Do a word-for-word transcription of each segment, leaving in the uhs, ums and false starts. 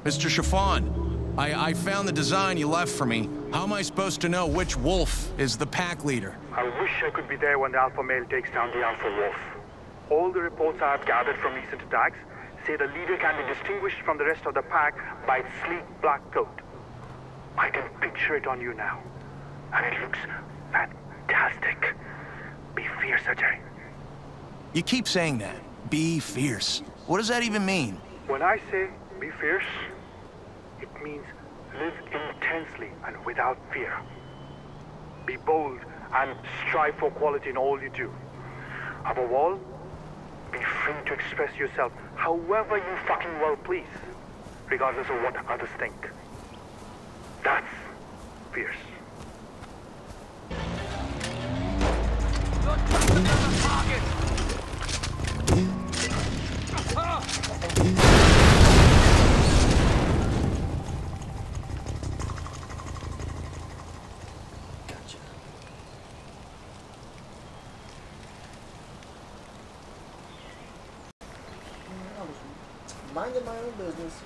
Mister Chiffon, I, I found the design you left for me. How am I supposed to know which wolf is the pack leader? I wish I could be there when the alpha male takes down the alpha wolf. All the reports I have gathered from recent attacks say the leader can be distinguished from the rest of the pack by its sleek black coat. I can picture it on you now, and it looks fantastic. Be fierce, Ajay. You keep saying that. Be fierce. What does that even mean? When I say be fierce, it means live intensely and without fear. Be bold and strive for quality in all you do. Above all, be free to express yourself however you fucking well please, regardless of what others think. That's fierce. Gotcha. I was minding my own business.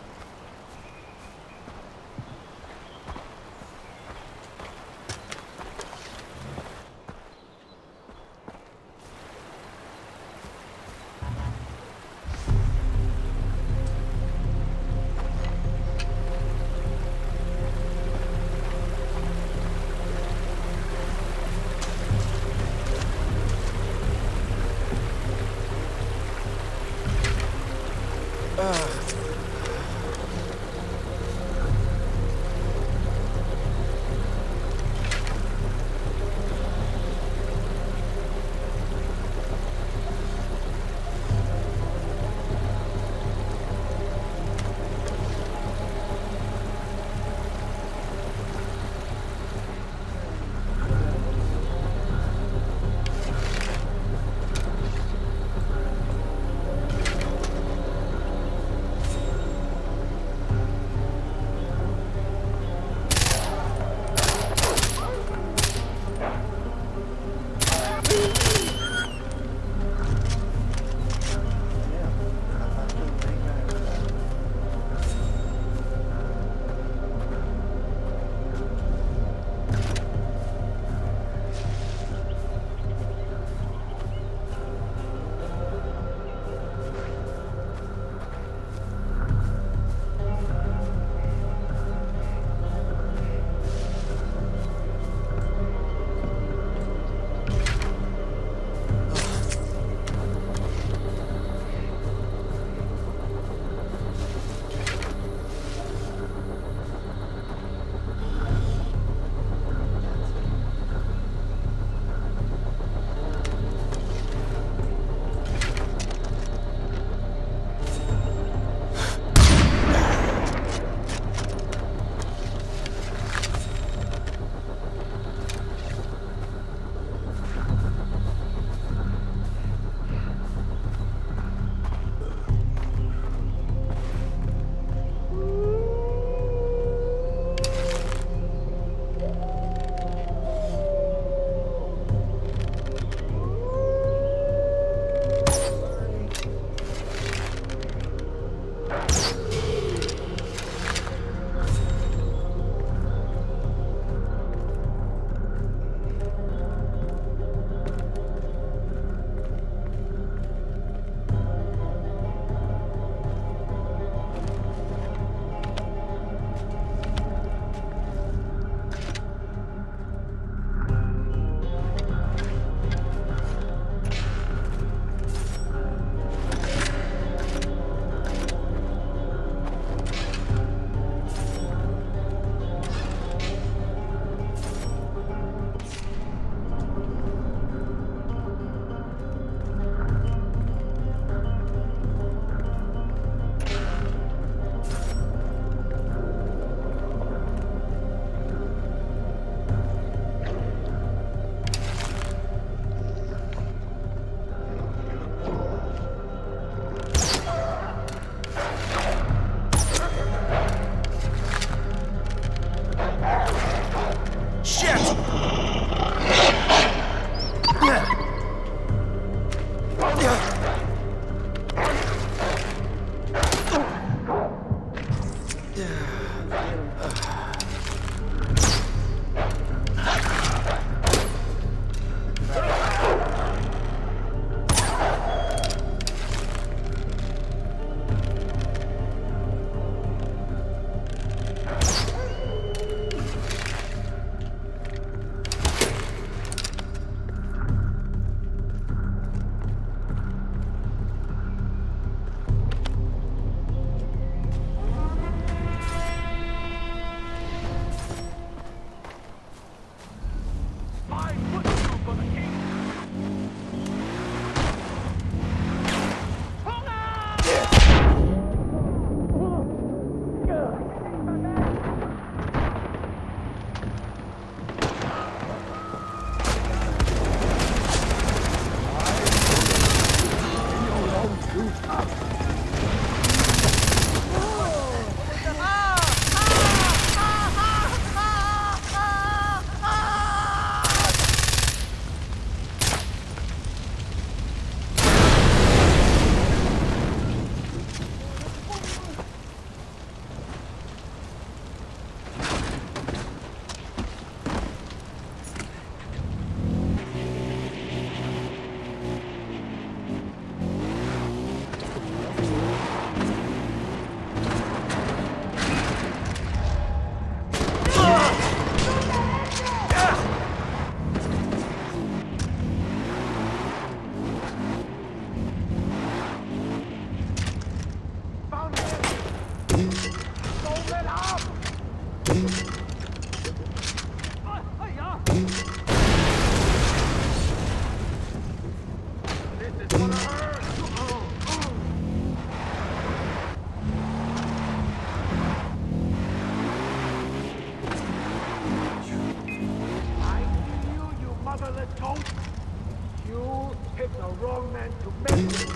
You picked the wrong man to make it.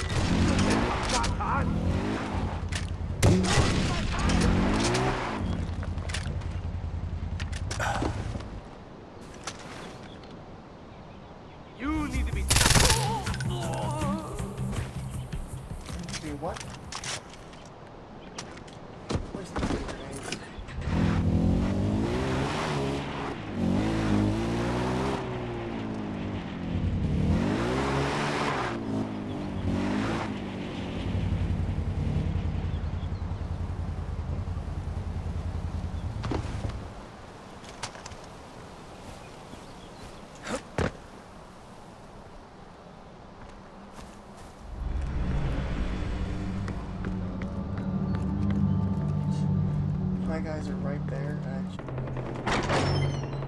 You need to be. Do what? Where's the grenades? My guys are right there, actually.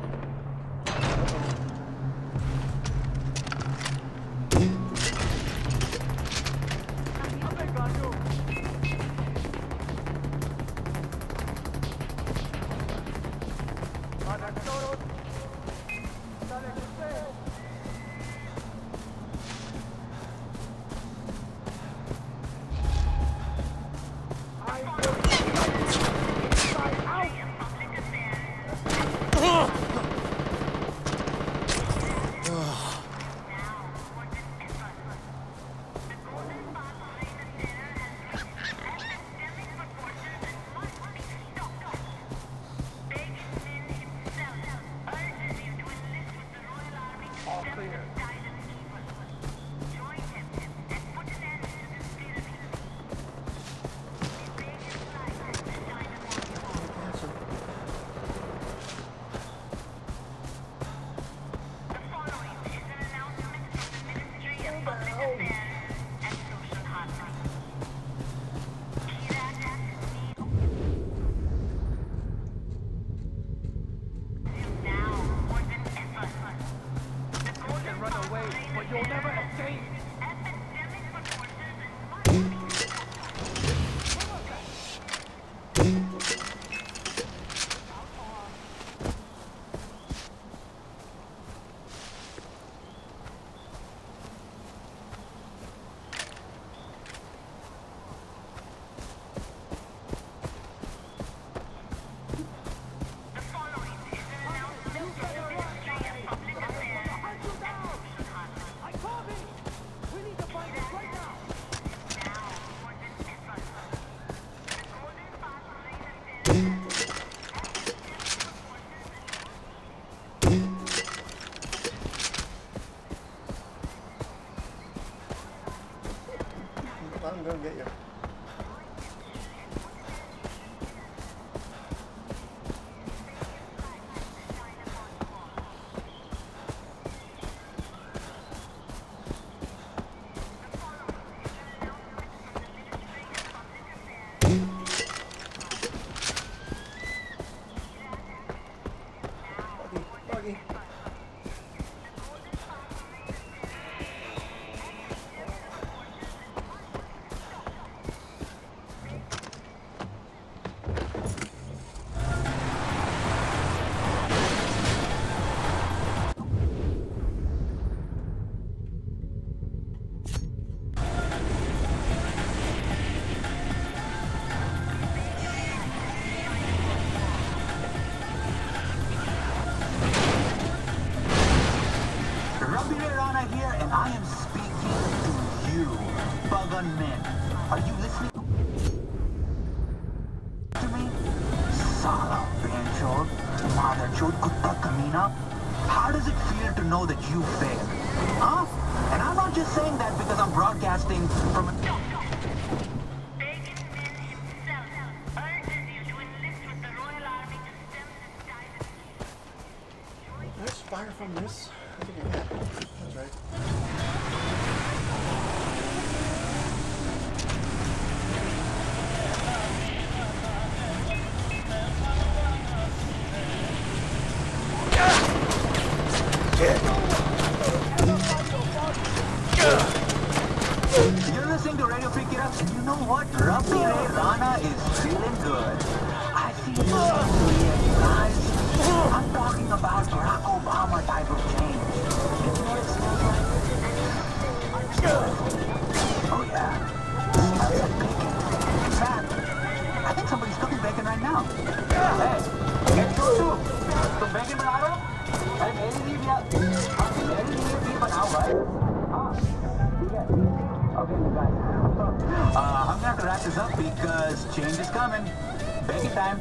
I'm gonna get you. Buggy, buggy. Here, and I am speaking to you, Buggun men. Are you listening to me? Sala Benchod, Mother Chod Kutta Kamina. How does it feel to know that you failed? Huh? And I'm not just saying that because I'm broadcasting from a... There's fire from this. I think I got it. That's right. You're listening to Radio Free Kira, and you know what? Ravi Ray Rana is feeling good. I see you guys. I'm talking about Barack Obama type of change. You know what it smells like? Oh yeah. It smells like bacon. In fact, I think somebody's cooking bacon right now. Hey, get you too. So bacon बना रहे हो? अरे मेरे लिए भी आप, मेरे लिए भी बनाओ भाई. हाँ, ठीक है. Okay, you guys. Uh, I'm gonna have to wrap this up because change is coming. Bacon time.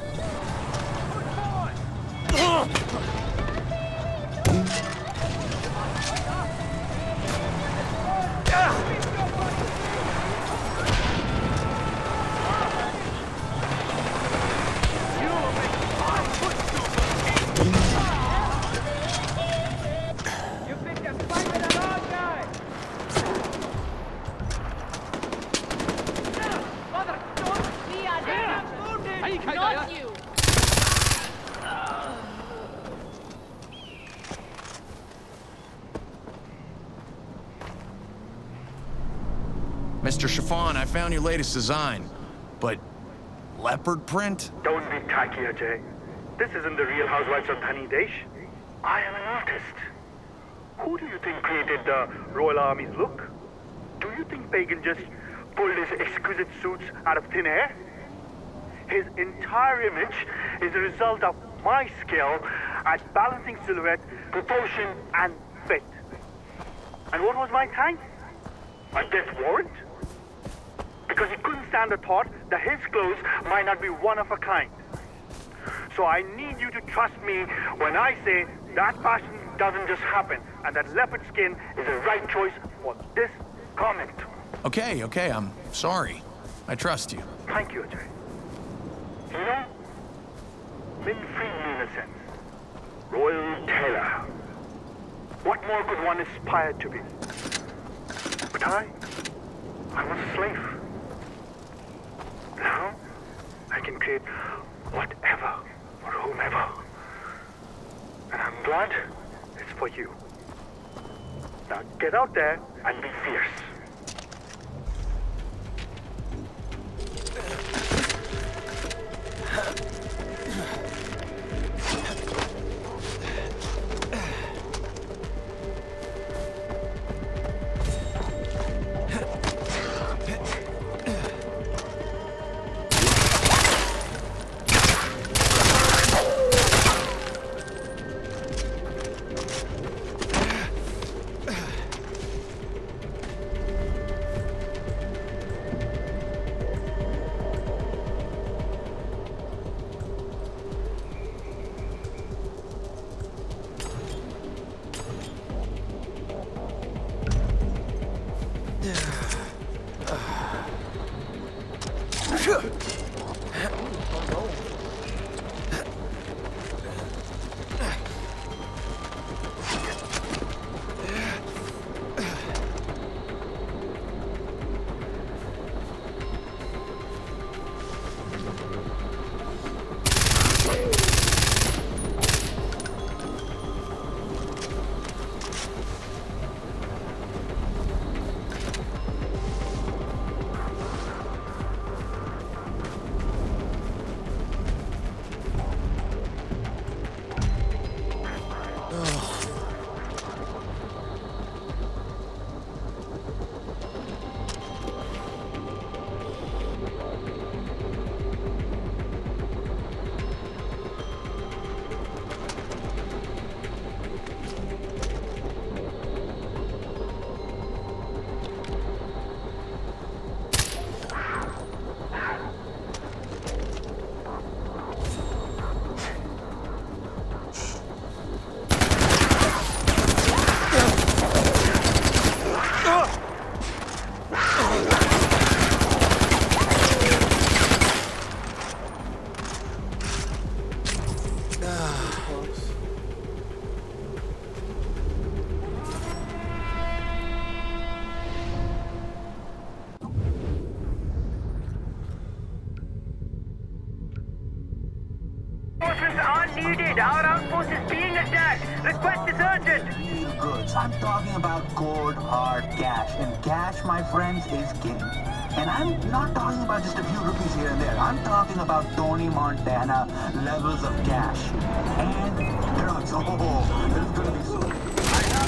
Mister Chiffon, I found your latest design, but leopard print? Don't be tacky, Ajay. This isn't the Real Housewives of Dhani Desh. I am an artist. Who do you think created the Royal Army's look? Do you think Pagan just pulled his exquisite suits out of thin air? His entire image is a result of my skill at balancing silhouette, proportion, and fit. And what was my thanks? A death warrant? Because he couldn't stand the thought that his clothes might not be one of a kind. So I need you to trust me when I say that fashion doesn't just happen, and that leopard skin is the right choice for this garment. Okay, okay, I'm sorry. I trust you. Thank you, Ajay. You know, been freed me in a sense. Royal tailor. What more could one aspire to be? But I, I was a slave. Now, I can create whatever for whomever. And I'm glad it's for you. Now get out there and be fierce. Reinforcements are needed. Our outpost is being attacked. Request is urgent. Real good I'm talking about cold, hard cash. And cash, my friends, is king. And I'm not talking about just a few rupees here and there. I'm talking about Tony Montana levels of cash. And drugs. Oh, this is gonna be so... I have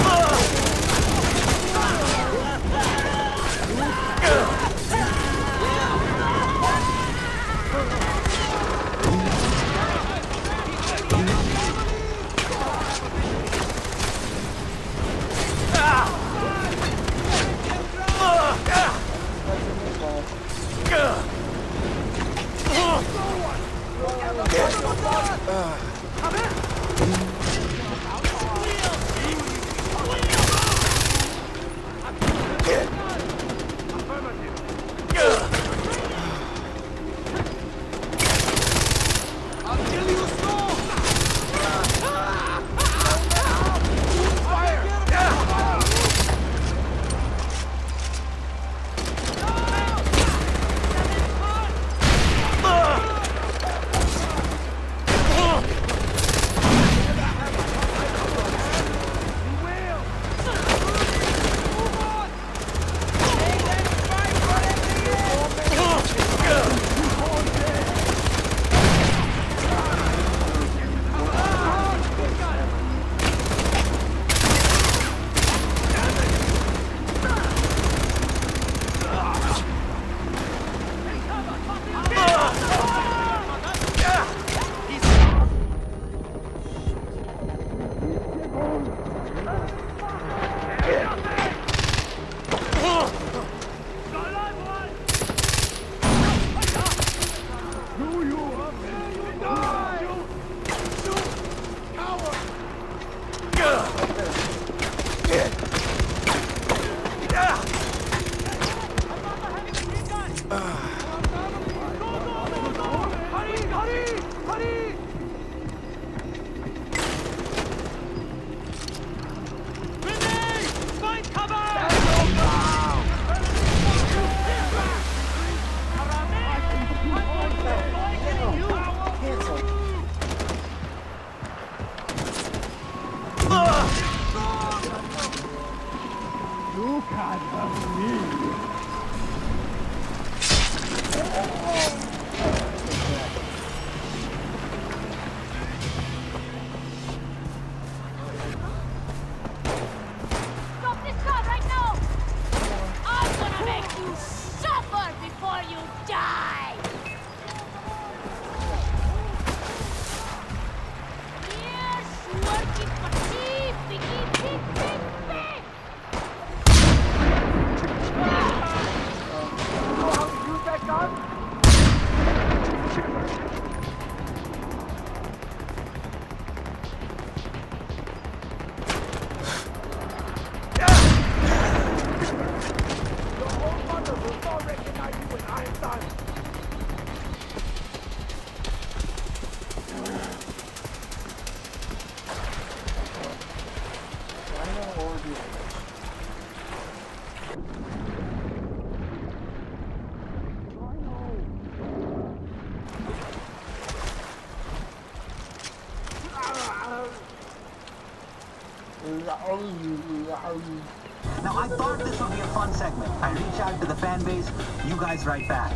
Now, I thought this would be a fun segment. I reach out to the fan base, you guys write back.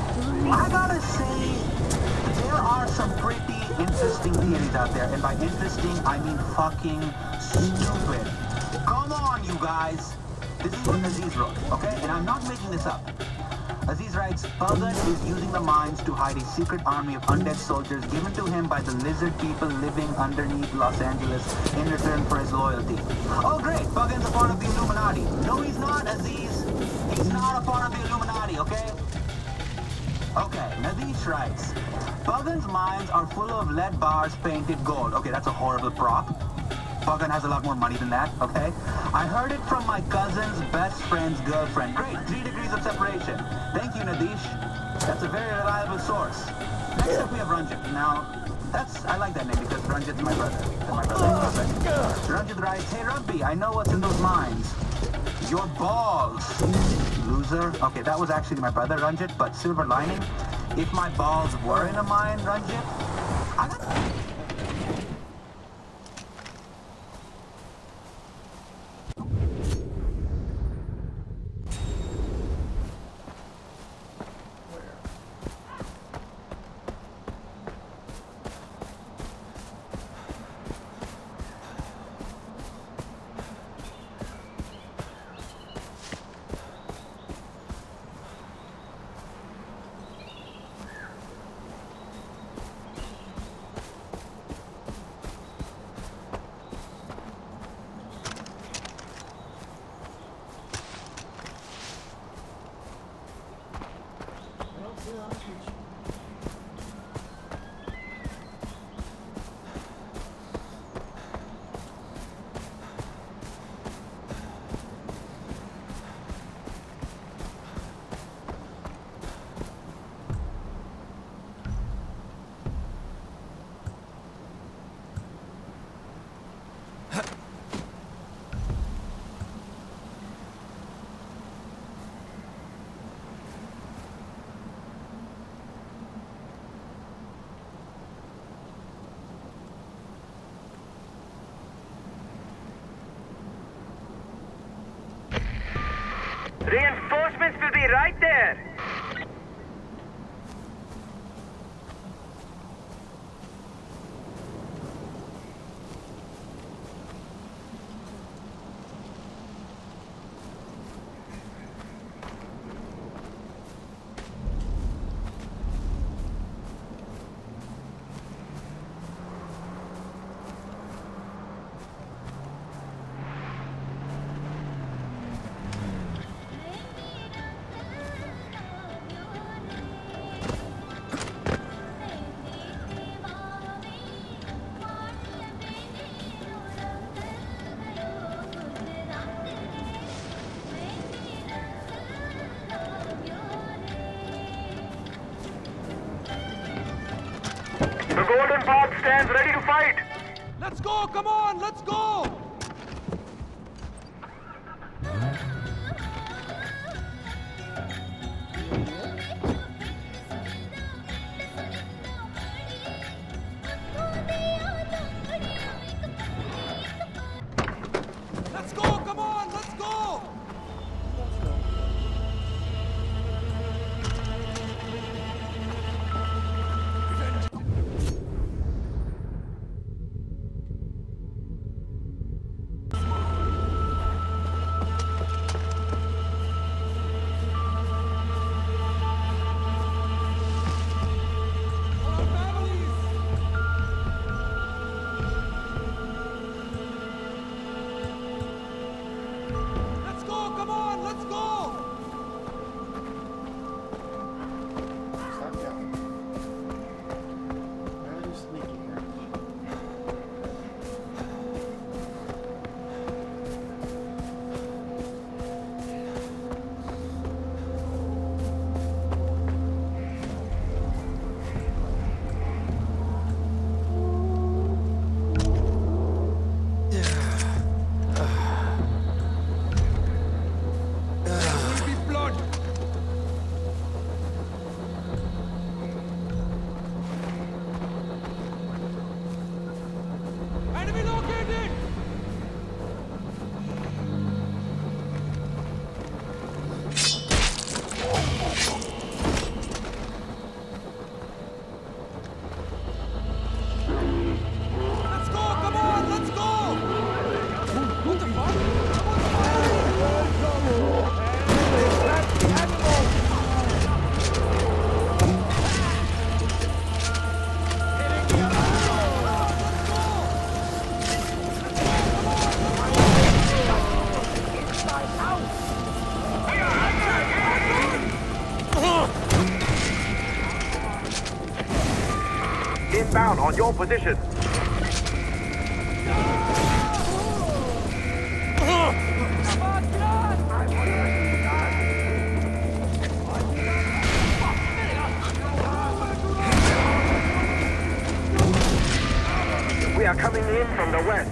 I gotta say, there are some pretty interesting theories out there, and by interesting, I mean fucking stupid. Come on, you guys. This is what Aziz wrote, okay? And I'm not making this up. Aziz writes, Pagan is using the mines to hide a secret army of undead soldiers given to him by the lizard people living underneath Los Angeles in return for his loyalty. Oh great, Pagan's a part of the Illuminati. No, he's not, Aziz. He's not a part of the Illuminati, okay? Okay, Nadish writes, Pagan's mines are full of lead bars painted gold. Okay, that's a horrible prop. Pagan has a lot more money than that, okay? I heard it from my cousin's best friend's girlfriend. Great, three degrees of separation. Thank you, Nadish. That's a very reliable source. Next up, we have Ranjit. Now, that's, I like that name because Ranjit's my brother. That's my brother. Ranjit writes, hey, Rugby, I know what's in those mines. Your balls, loser. Okay, that was actually my brother, Ranjit, but silver lining. If my balls were in a mine, Ranjit, I got... Reinforcements will be right there. The Golden Path stands ready to fight! Let's go! Come on! Let's go! Let's go! Come on! Let's go! Inbound on your position. We are coming in from the west.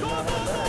da, da, da.